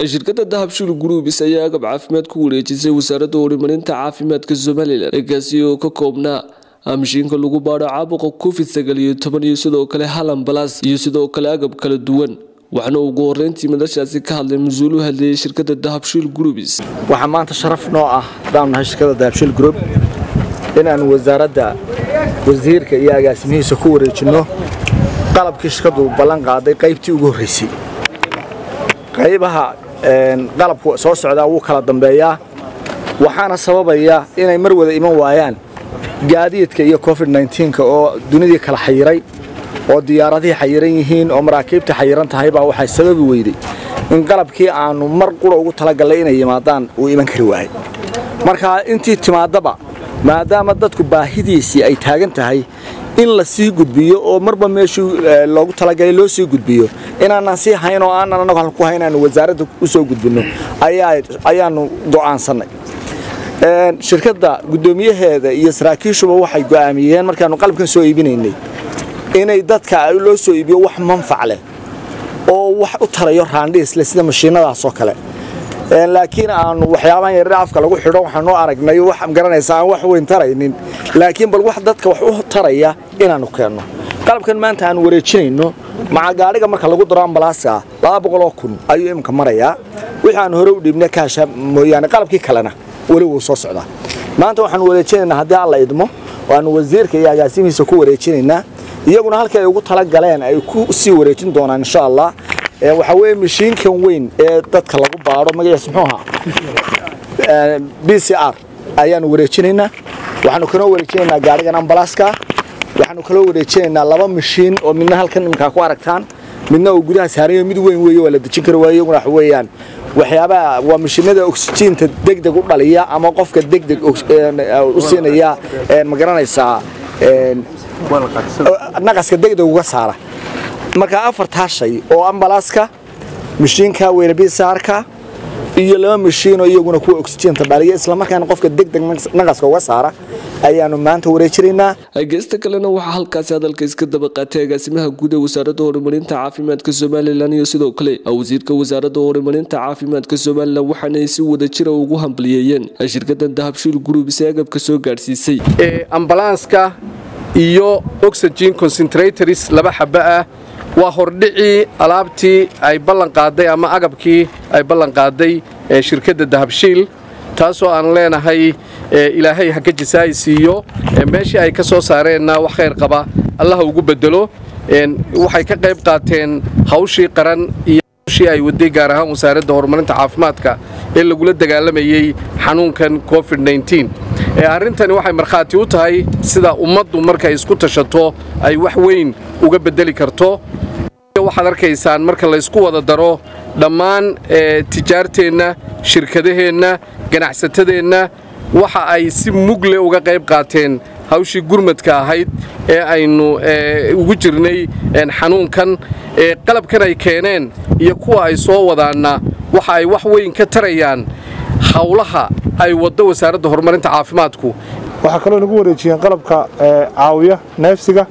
shirkadda Dahabshiil Group ayaa agab caafimaad ku wareejisay wasaaradda horumarinta caafimaadka Soomaaliland kaasi oo ka koobnaa mishiinka lagu baaro caabuqa COVID-19 iyo sidoo kale hal ambalaas iyo sidoo kale agab kala duwan waxaana ugu horeyntii madashaasi ka hadlay mas'uul u hadlayay shirkadda Dahabshiil Group waxa maanta sharaf noo ah dhammaan shirkadda Dahabshiil Group inaan wasaaradda wasiirka iyo agaasimihiisa ku wareejino qalabkii shirkaddu ballan qaaday qaybtii ugu horeysay qaybaha qalabku soo socda wuu kala dambeeyaa waxaana sababaya inay mar wada iman waayaan gaadiidka iyo COVID-19 oo dunida kala xayiray oo diyaaradihii xayiran yihiin oo maraakiibta xayiran tahay baa waxay sababi weyday in qalabkii aanu mar qura ugu talagalay inay yimaadaan uu iman kari waayay marka intii timaadaba maadaama dadku baahidiisii ay taagan tahay in la sii gudbiyo oo marba meeshii loogu talagalay loo sii gudbiyo inaan si hayn oo aan anagu halku haynaan wasaaradda u soo gudbino ayaanu go'aansanay shirkadda gudoomiyaheeda iyo saraakiishuba waxay go'aamiyeen markaanu qalabkan soo iibinaynay inay dadka loo soo iibiyo wax manfac leh oo wax u tarayo raandhiis leh sida mashiinadaas oo kale laakiin aanu waxyaabahan yar afka lagu xidho waxaan noo aragnay wax garanaysa aan wax weyn taraynin laakiin bal wax dadka wax u taraya inaanu keenno qalabkan maanta aan wareejinayno maca gaariga marka lagu daro ambalaaska 200,000 ayuu imka marayaa waxaan hore u dhibnay kaasha mooyaan qalabkii kalena wali wuu soo socdaa maanta waxaan wareejinaynaa haddii alla idmo waan wasiirka iyo agaasimihiisa ku wareejinaynaa iyaguna halka ay ugu tala galeen ay ku sii wareejin doonaan insha Allah waxa weeye mishiinkan weyn ee dadka lagu baaro magaciisa muxuu ahaa PCR ayaan wareejinaynaa waxaanu kana wareejinaynaa gaarigan ambalaaska waxaanu kala wareejinaynaa laba mishiin oo midna halkan imka ku aragtaan midna uu gudaha saarayo mid weyn weeyo wala dejin karo waayo iyaguna wax weeyaan waxyaabaha waa mishiinada oxygen-ta degdeg u dhaliya ama qofka degdeg u siinaya ma garanaysaa naqaska degdeg uga saara marka afarta shay oo ambalaaska mishiinka weyn PCR-ka iyo laba mishiin oo iyaguna ku oxygen-ta dhaliya isla markaana qofka degdeg naqaska uga saara ayaanu maanta wareejinaynaa geesta kalena waxa halkaas hadalka iska daba qaatay agaasimaha guud ee wasaaradda horumarinta caafimaadka Soomaaliland iyo sidoo kale wasiirka wasaaradda horumarinta caafimaadka Soomaaliland waxaana si wada jir ugu hambalyeeyeen shirkadda Dahabshiil Group si agabka soo gaarsiisay ambalaaska iyo oxygen concentrators laba xabba ah waa hordhici alaabtii ay ballan qaaday ama agabkii ay ballan qaaday shirkadda Dahabshiil taasoo aan leenahay ilaahay ha ka jisaaysiiyo meeshii ay ka soo saareenna wax khayr qaba Allah ugu bedelo waxay ka qayb qaateen hawshii qaran iyo hawshii ay waday gaar ahaan wasaaradda horumarinta caafimaadka ee lagula dagaalamayay xanuunkan COVID-19 arrintani waxay marxaati u tahay sida ummaddu markay isku tashato ay wax weyn uga bedeli karto waxaad arkaysaan marka la isku wada daro dhammaan tijaarteenna shirkadaheenna ganacsatadeenna waxa ay si mugle uga qayb qaateen hawshii gurmadka ahayd ee aynu ugu jirnay xanuunkan qalabkan ay keeneen iyo kuwa ay soo wadaana waxa ay wax weyn ka tarayaan hawlaha ay wado wasaaradda horumarinta caafimaadku waxa kale oo nagu wareejiyeen qalabka caawiya neefsiga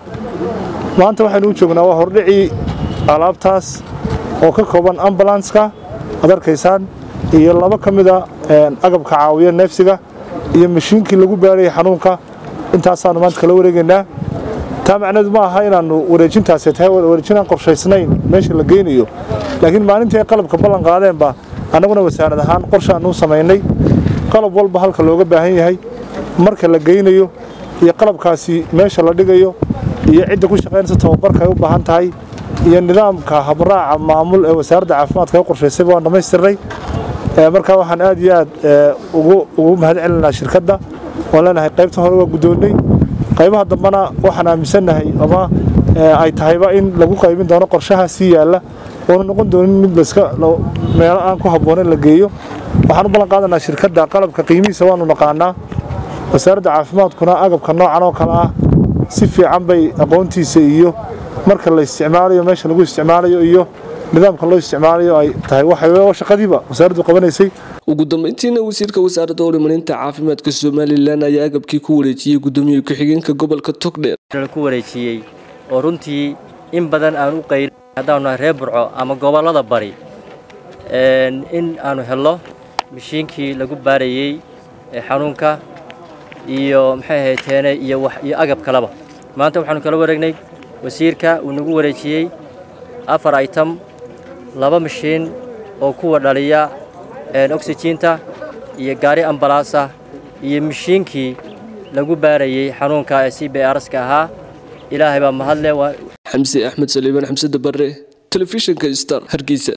maanta waxaanu u joognaa waa hordhici alaabtaas oo ka kooban ambulanska adarkaysaan iyo laba kamida agabka caawiya neefsiga iyo mashiinkii lagu baaray xanuunka intaasaanu maanta kala wareegaynaa taa macnaheedu ma aha inaanu wareejintaasi tahay wareejinaan qorshaysnayn meesha la geynayo laakiin maalintii ay qalabka ballan qaadeenba annaguna wasaarad ahaan qorshe aanu samaynay qalab walba halka looga baahan yahay marka la geynayo iyo qalabkaasi meesha la dhigayo iyo cidda ku shaqeynaysa tababarka ay u baahan tahay iyo nidaamka habraaca maamul ee wasaaradda caafimaadka ay qorshaysay waan dhamaystirnay marka waxaan aad iyo aad ugu mahadcelinaynaa shirkadda oo leenahay qaybta hore waa gudoonay qaybaha dambana waxaan aaminsanahay ama ay tahayba in lagu qaybin doono qorshaha si yaala oo noqon doonin mid iska meel aan ku haboonin la geeyo waxaan u ballan qaadanaa shirkadda qalabka qiimihiisa waanu naqaanaa wasaaradda caafimaadkuna agabka noocan oo kale ah si fiican bay aqoontiisa iyo marka la isticmaalayo meesha lagu isticmaalayo iyo nidaamka loo isticmaalayo ay tahay waxa shaqadiiba wasaaraddu qabanaysay ugu dambeyntiina wasiirka wasaaradda horumarinta caafimaadka Soomaaliland ayaa agabkii ku wareejiyay gudoomiyaha ku-xigeenka gobolka Togdheer ku wareejiyay oo runtii in badan aan u qayr hadaanu reer Burco ama gobolada bari in aanu helno mishiinkii lagu baarayay xanuunka iyo maxay ahaayeen iyo agab kalaba maanta waxaanu kala wareegnay wasiirka uu nagu wareejiyay 4 item 2 mishiin oo kuwa dhaliya oxygen-ta iyo gaari ambalaasa iyo mishiinkii lagu baarayay xanuunka CPR-ska ahaa ilaahay baa mahad leh xamsi axmed saliiban xamsada barre telefishinka Star Hargeysa